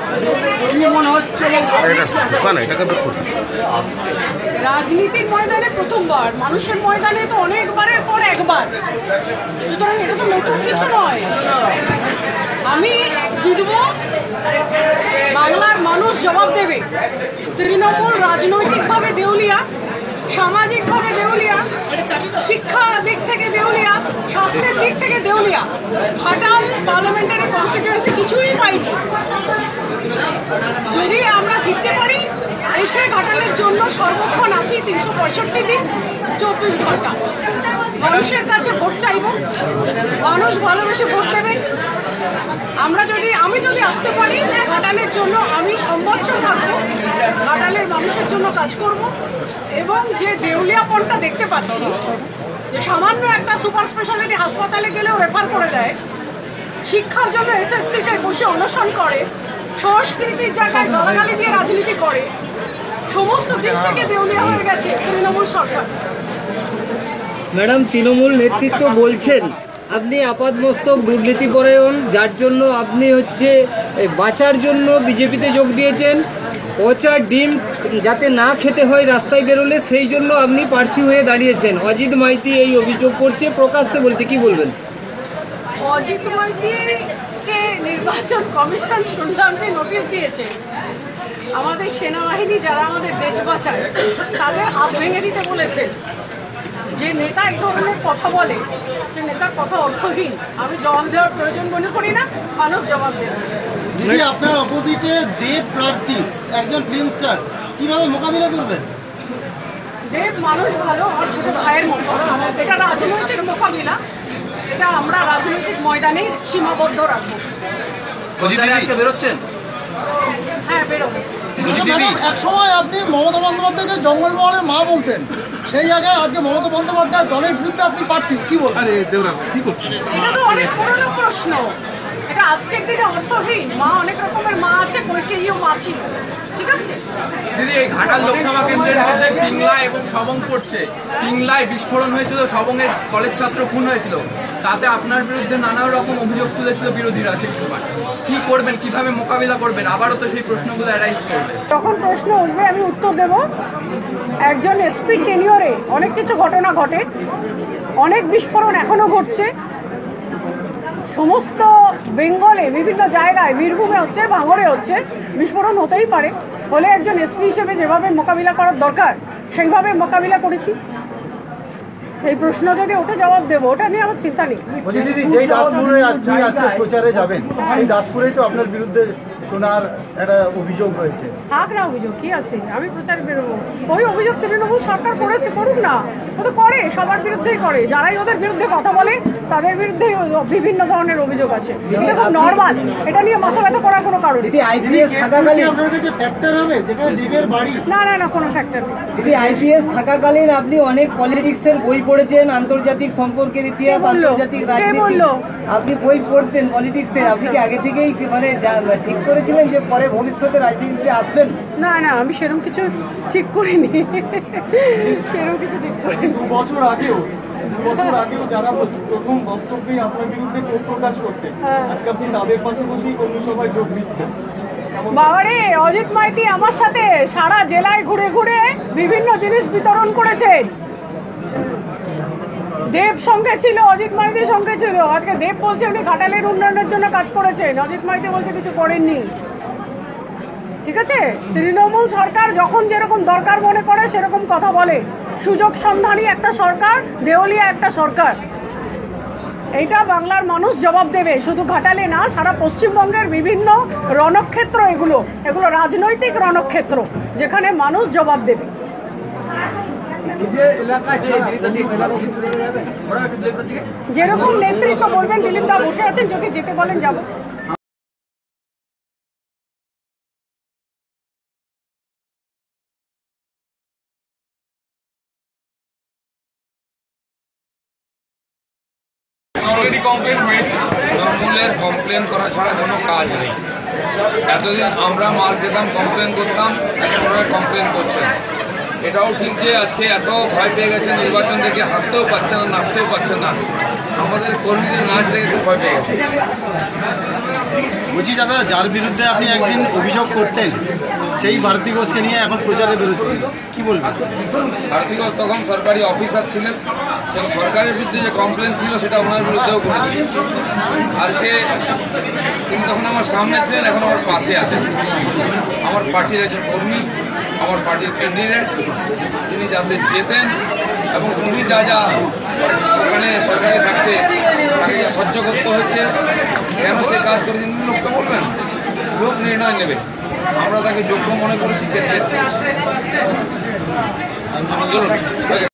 রাজনীতির ময়দানে প্রথমবার, মানুষের ময়দানে তো অনেকবারের পর একবার, সুতরাং এটা তো নতুন কিছু নয়। আমি জিতব, বাংলার মানুষ জবাব দেবে। তৃণমূল রাজনৈতিকভাবে দেউলিয়া, সামাজিকভাবে দেউলিয়া, শিক্ষা দিক থেকে দেউলিয়া, স্বাস্থ্যের দিক থেকে দেউলিয়া। ঘাটাল পার্লামেন্টারি কনস্টিটিউয়েন্সি কিছুই পাইনি। যদি আমরা জিততে পারি, এসে ঘাটালের জন্য সর্বক্ষণ আছি 365 দিন 24 ঘন্টা। মানুষের কাছে ভোট চাইব, মানুষ ভালোবেসে ভোট দেবেন। আমি যদি আসতে পারি ঘাটালের জন্য, আমি সম্বচ্ছর থাকবো, ঘাটালের মানুষের জন্য কাজ করব। এবং যে দেউলিয়াপনটা দেখতে পাচ্ছি, যে সামান্য একটা সুপার স্পেশালিটি হাসপাতালে গেলেও রেফার করে দেয়, শিক্ষার জন্য এসএসসিতে বসে অনশন করে, সংস্কৃতির জায়গায় গালাগালি দিয়ে রাজনীতি করে, সমস্ত দিক থেকে দেউলিয়া হয়ে গেছে তৃণমূল সরকার। ম্যাডাম, তৃণমূল নেতৃত্ব বলছেন আপনি আপাতমস্তক দুর্নীতিপরায়ণ, যার জন্য আপনি বাঁচার জন্য বিজেপিতে যোগ দিয়েছেন। পচা ডিম যাতে না খেতে হয় রাস্তায় বেরোলে, সেই জন্য আপনি প্রার্থী হয়ে দাঁড়িয়েছেন। অজিত মাইতি এই অভিযোগ করছে, প্রকাশ্যে বলছে, কি বলবেন? অজিত মাইতিকে নির্বাচন কমিশন শুনলাম যে নোটিশ দিয়েছে। আমাদের সেনাবাহিনী যারা আমাদের দেশ বাঁচায়, তাদের হাত ভেঙে দিতে বলেছে। যে নেতা এই ধরনের কথা বলে, সে নেতার কথা অর্থহীন। আমি জবাব দেওয়ার প্রয়োজন মনে করি না, মানুষ জবাব দেবে। দিদি, আপনার অপোজিটে দেব প্রার্থী, একজন ফিল্ম স্টার, কিভাবে মোকাবিলা করবেন? দেব মানুষ ভালো, আমার ছোট ভাইয়ের মতো। এটা রাজনৈতিক মোকাবিলা, এটা আমরা রাজনৈতিক ময়দানে সীমাবদ্ধ রাখবো। বেরোচ্ছেন? হ্যাঁ, বেরোবো। এক সময় আপনি মমতা বন্দ্যোপাধ্যায়কে জঙ্গলমহলে মা বলতেন, সেই জায়গায় আজকে মমতা বন্দ্যোপাধ্যায় দলের বিরুদ্ধে আপনি প্রার্থী, কি বলবেন? এটা তো অনেক পুরনো প্রশ্ন, এটা আজকের দিনে অর্থহীন। মা অনেক রকমের মা আছে, কৈকেয়ীও মা ছিল, ঠিক আছে? দিদি, এই ঘাটাল লোকসভা কেন্দ্রের মধ্যে পিংলা এবং সবং পড়ছে। পিংলায় বিস্ফোরণ হয়েছিল, সবংয়ের কলেজ ছাত্র খুন হয়েছিল। তাতে আপনার বিরুদ্ধে নানা রকম অভিযোগ তুলেছিল বিরোধীরা। সেই সময় কি করবেন, কিভাবে মোকাবিলা করবেন? আবারও তো সেই প্রশ্নগুলো অ্যারাইজ করবে। যখন প্রশ্ন উঠবে আমি উত্তর দেব। একজন এসপি টেনিয়রে অনেক কিছু ঘটনা ঘটে, অনেক বিস্ফোরণ এখনো ঘটছে। সমস্ত বেঙ্গলে বিভিন্ন জায়গায়, বীরভূমে হচ্ছে, ভাঙড়ে হচ্ছে, বিস্ফোরণ হতেই পারে। ফলে একজন এসপি হিসেবে যেভাবে মোকাবিলা করার দরকার, সেইভাবে মোকাবিলা করেছি। এই প্রশ্ন যদি ওটা জবাব দেবো, ওটা নিয়ে আমার চিন্তা নেই। যেই দাসপুরে প্রচারে যাবেন, সেই দাসপুরেই তো আপনার বিরুদ্ধে শোনার একটা অভিযোগ রয়েছে। থাক না অভিযোগ, কি আছে? আমি প্রচারে বেরোবো। ওই অভিযোগ তৃণমূল সরকার করেছে, করুক না। ও তো করে, সবার বিরুদ্ধেই করে। যারাই ওদের বিরুদ্ধে কথা বলে, তাদের বিরুদ্ধেই বিভিন্ন ধরনের অভিযোগ আছে। এটা খুব নর্মাল, এটা নিয়ে মাথা ব্যথা করার কোনো কারণ নেই। না না না, কোনো ফ্যাক্টর নেই। যদি আইপিএস থাকাকালীন আপনি অনেক পলিটিক্সের বই পড়েছেন, আন্তর্জাতিক সম্পর্কের ইতিহাস, আন্তর্জাতিক রাজনীতি, আপনি বই পড়তেন পলিটিক্সের। আপনি কি আগে থেকেই ঠিক করেছিলেন যে পরে ভবিষ্যতে রাজনীতিতে আসবেন? না না, আমি সেরকম কিছু ঠিক করিনি, সেরকম কিছু ঠিক করিনি। 2 বছর আগেও যারা প্রথম বক্তব্যে আপনার বিরুদ্ধে ক্ষোভ প্রকাশ করতেন, আজকে আপনি তাদের পাশাপাশি কর্মসভায় যোগ দিচ্ছেন। বাবারে, অজিত মাইতি আমার সাথে সারা জেলায় ঘুরে ঘুরে বিভিন্ন জিনিস বিতরণ করেছেন। দেব সঙ্গে ছিল, অজিত মাইতির সঙ্গে ছিল। আজকে দেব বলছে উনি ঘাটালের উন্নয়নের জন্য কাজ করেছেন, অজিত মাইতি বলছে কিছু করেননি। ঠিক আছে? তৃণমূল সরকার যখন যেরকম দরকার মনে করে সেরকম কথা বলে। সুযোগ সন্ধানী একটা সরকার, দেউলিয়া একটা সরকার। এইটা বাংলার মানুষ জবাব দেবে, শুধু ঘাটালে না, সারা পশ্চিমবঙ্গের বিভিন্ন রণক্ষেত্র। এগুলো রাজনৈতিক রণক্ষেত্র, যেখানে মানুষ জবাব দেবে। যেরকম নেতৃত্ব বলবেন, দিলীপ দা বসে আছেন, যদি যেতে বলেন যাব। অলরেডি কমপ্লেন হয়েছে। তৃণমূলের কমপ্লেন করা ছাড়া কোনো কাজ নেই। এতদিন আমরা মার দিতাম, কমপ্লেন করতাম, এখন ওরা কমপ্লেন করছে না। এটাও ঠিক যে আজকে এত ভয় পেয়ে গেছে নির্বাচন দেখে, হাসতেও পারছে না, নাচতেও পারছে না। আমাদের কর্মীদের নাচ দেখে খুব ভয় পেয়ে গেছে। বলছি দাদা, যার বিরুদ্ধে আপনি একদিন অভিযোগ করতেন সেই ভারতী ঘোষকে নিয়ে এখন প্রচারে বেরোচ্ছেন, কি বলবেন? ভারতী ঘোষ তখন সরকারি অফিসার ছিলেন, সেটা সরকারের বিরুদ্ধে যে কমপ্লেন ছিল সেটা ওনার বিরুদ্ধেও করেছি। আজকে তিনি তখন আমার সামনে ছিলেন, এখন আমার পাশে আছেন। আমার পার্টির একজন কর্মী, আমার পার্টির ক্যান্ডিডেট, তিনি যাতে জেতেন এবং তিনি যা যা ওখানে সরকারে থাকতে তাকে যা সহ্য করতে হয়েছে, কেন সে কাজ করেছেন লোককে বলবেন, লোক নির্ণয় নেবে। আমরা তাকে যোগ্য মনে করেছি, ক্যান্ডিডেট